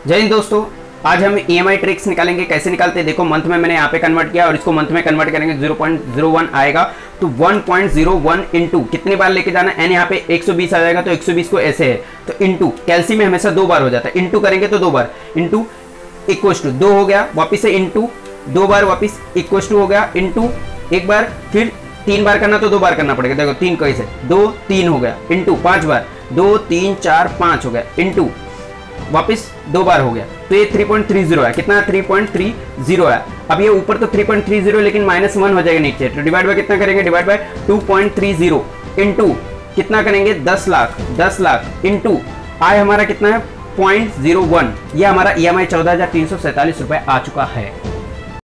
जय हिंद दोस्तों। आज हम EMI ट्रिक्स निकालेंगे। कैसे निकालते हैं देखो, मंथ में मैंने यहाँ पे कन्वर्ट किया और इसको मंथ में कन्वर्ट करेंगे 0.01 आएगा तो 1.01 इंटू कितनी बार लेके जाना है, यहाँ पे 120 आ जाएगा तो 120 को ऐसे है तो इंटू कैल्सी में हमेशा 2 बार हो जाता है, इंटू करेंगे तो 2 बार, इंटू इक्वल टू 2 हो गया, वापिस से इंटू 2 बार, वापिस इक्वल टू हो गया, इंटू 1 बार, फिर 3 बार करना तो 2 बार करना पड़ेगा। देखो 3 कैसे 2 3 हो गया, इंटू 5 बार 2 3 4 5 हो गया, इंटू वापिस 2 बार हो गया तो ये 3.30 है। कितना 3.30 है। अब ये ऊपर तो 3.30 लेकिन -1 हो जाएगा नीचे, तो डिवाइड बाय कितना करेंगे, डिवाइड बाय 2.30 इंटू कितना करेंगे 10 लाख इंटू आय हमारा कितना है 0.01। ये हमारा EMI 14,347 रुपए आ चुका है।